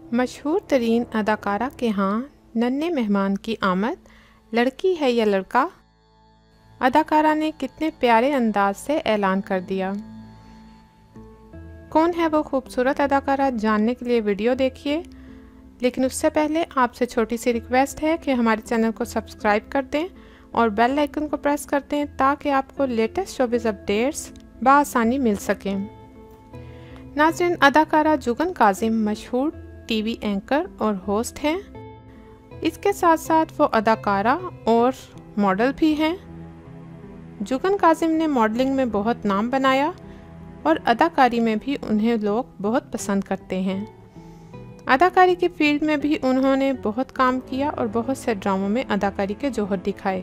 मशहूर तरीन अदाकारा के यहाँ नन्हे मेहमान की आमद, लड़की है या लड़का। अदाकारा ने कितने प्यारे अंदाज से ऐलान कर दिया। कौन है वो खूबसूरत अदाकारा, जानने के लिए वीडियो देखिए। लेकिन उससे पहले आपसे छोटी सी रिक्वेस्ट है कि हमारे चैनल को सब्सक्राइब कर दें और बेल आइकन को प्रेस कर दें ताकि आपको लेटेस्ट शोबिज़ अपडेट्स बआसानी मिल सकें। नाज़रीन, अदाकारा जुगन काजिम मशहूर टीवी एंकर और होस्ट हैं। इसके साथ साथ वो अदाकारा और मॉडल भी हैं। जुगन काजिम ने मॉडलिंग में बहुत नाम बनाया और अदाकारी में भी उन्हें लोग बहुत पसंद करते हैं। अदाकारी की फील्ड में भी उन्होंने बहुत काम किया और बहुत से ड्रामों में अदाकारी के जौहर दिखाए।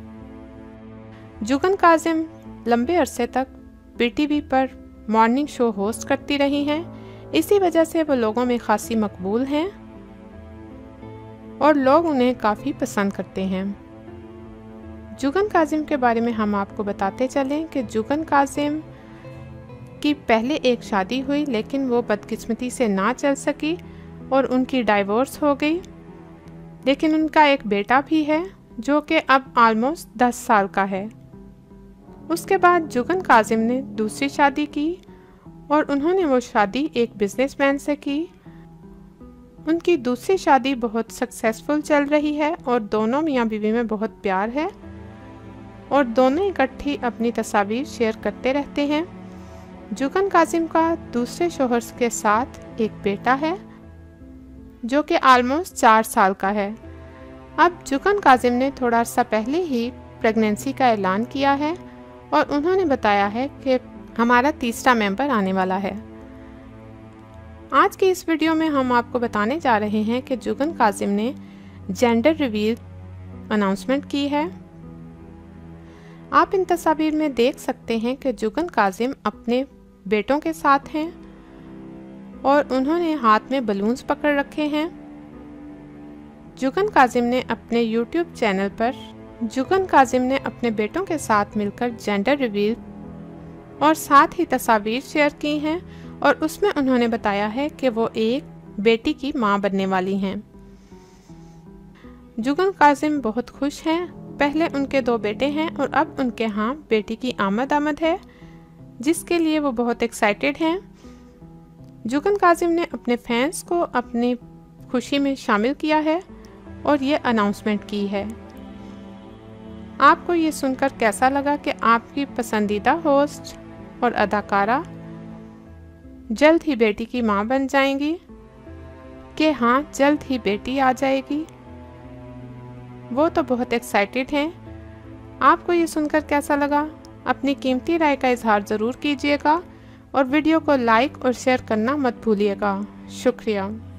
जुगन काजिम लंबे अरसे तक पीटीवी पर मॉर्निंग शो होस्ट करती रही हैं। इसी वजह से वो लोगों में खासी मकबूल हैं और लोग उन्हें काफ़ी पसंद करते हैं। जुगन काजिम के बारे में हम आपको बताते चलें कि जुगन काजिम की पहले एक शादी हुई, लेकिन वो बदकिस्मती से ना चल सकी और उनकी डाइवोर्स हो गई। लेकिन उनका एक बेटा भी है जो कि अब ऑलमोस्ट 10 साल का है। उसके बाद जुगन काजिम ने दूसरी शादी की और उन्होंने वो शादी एक बिजनेसमैन से की। उनकी दूसरी शादी बहुत सक्सेसफुल चल रही है और दोनों मियाँ बीवी में बहुत प्यार है और दोनों इकट्ठी अपनी तस्वीर शेयर करते रहते हैं। जुगन काजिम का दूसरे शोहर के साथ एक बेटा है जो कि ऑलमोस्ट 4 साल का है। अब जुगन काजिम ने थोड़ा अर्सा पहले ही प्रेगनेंसी का ऐलान किया है और उन्होंने बताया है कि हमारा तीसरा मेंबर आने वाला है। आज की इस वीडियो में हम आपको बताने जा रहे हैं कि जुगन काजिम ने जेंडर रिवील अनाउंसमेंट की है। आप इन तस्वीर में देख सकते हैं कि जुगन काजिम अपने बेटों के साथ हैं और उन्होंने हाथ में बलून्स पकड़ रखे हैं। जुगन काजिम ने अपने YouTube चैनल पर जुगन काजिम ने अपने बेटों के साथ मिलकर जेंडर रिवील और साथ ही तस्वीर शेयर की हैं और उसमें उन्होंने बताया है कि वो एक बेटी की मां बनने वाली हैं। जुगन काजिम बहुत खुश हैं। पहले उनके 2 बेटे हैं और अब उनके यहाँ बेटी की आमद है, जिसके लिए वो बहुत एक्साइटेड हैं। जुगन काजिम ने अपने फैंस को अपनी खुशी में शामिल किया है और ये अनाउंसमेंट की है। आपको ये सुनकर कैसा लगा कि आपकी पसंदीदा होस्ट और अदाकारा जल्द ही बेटी की मां बन जाएंगी? कि हाँ, जल्द ही बेटी आ जाएगी। वो तो बहुत एक्साइटेड हैं। आपको ये सुनकर कैसा लगा? अपनी कीमती राय का इजहार ज़रूर कीजिएगा और वीडियो को लाइक और शेयर करना मत भूलिएगा। शुक्रिया।